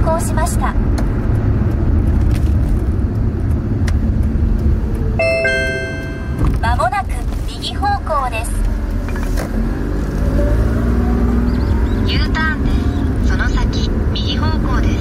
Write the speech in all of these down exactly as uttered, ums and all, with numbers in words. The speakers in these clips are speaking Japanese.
行しました。まもなく右方向です。 U ターンです。その先右方向です。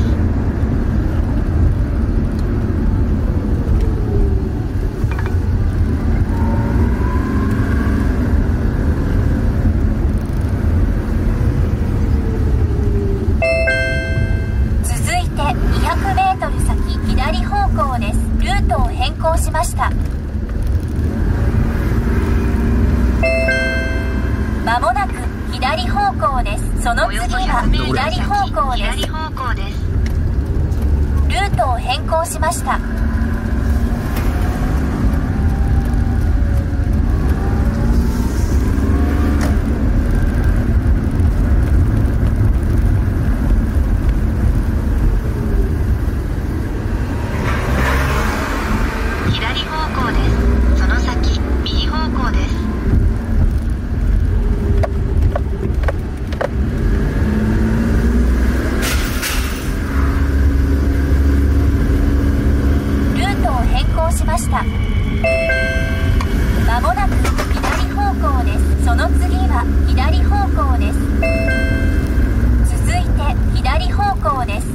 続いてにひゃくメートル先左方向です。ルートを変更しました。まもなく左方向です。その次は左方向です。 左方向です。 ルートを変更しました。 左方向です。その先右方向です。 しました。まもなく左方向です。その次は左方向です。続いて左方向です。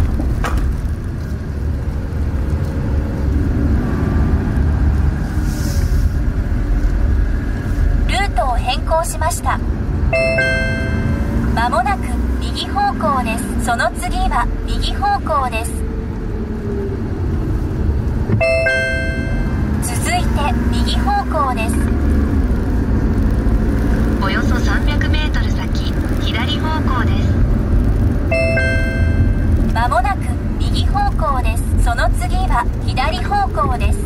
ルートを変更しました。まもなく右方向です。その次は右方向です。続いて右方向です。 およそさんびゃくメートル先左方向です。 まもなく右方向です。その次は左方向です。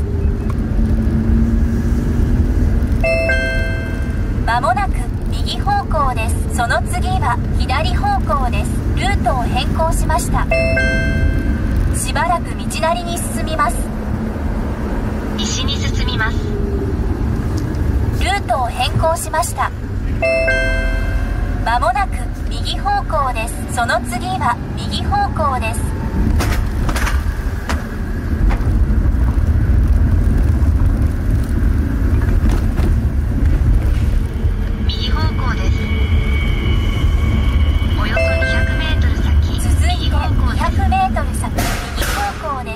まもなく右方向です。その次は左方向です。ルートを変更しました。しばらく道なりに進みます。 西に進みます。 ルートを変更しました。まもなく右方向です。その次は右方向です。 右方向です。およそにひゃくメートル先続いて右方向にひゃくメートル先右方向です。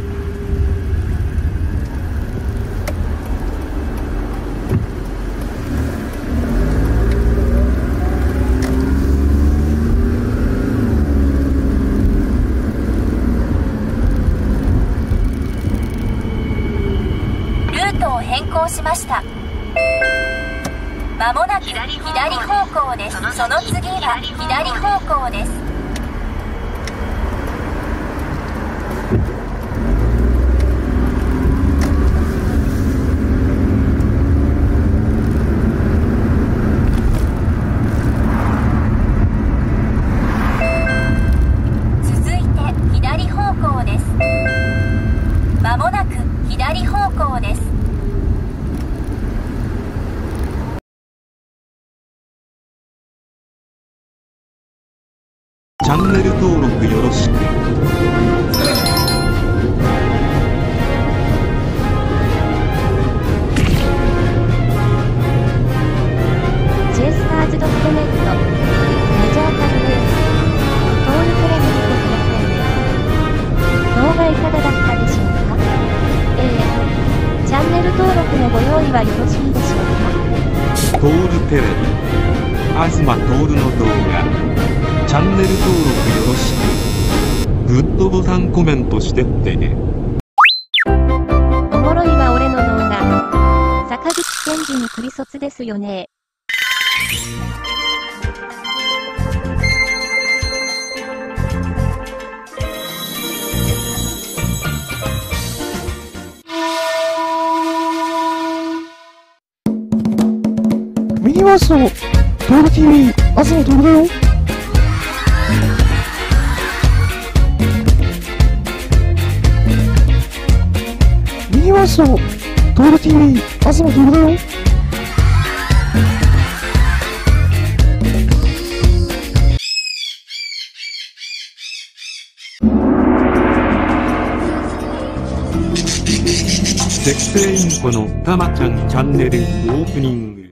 変更しました。まもなく左方向です。その次は左方向です。続いて左方向です。まもなく左方向です。 チャンネル登録よろしく。 ジェイスターズドットネット メジャータグ登録ラジオくださいね。動画いかがだったでしょうか。ええチャンネル登録のご用意はよろしいでしょうか。 トールテレビ東徹の動画チャンネル登録よろしく。グッドボタンコメントしてってね。 おもろいわ俺の動画。坂口健二にクリ卒ですよね。 ミニバースのトール ティーブイ 東徹だよ。ミニバースのトール ティーブイ 東徹だよ。 セクセインコのたまちゃんチャンネルオープニング。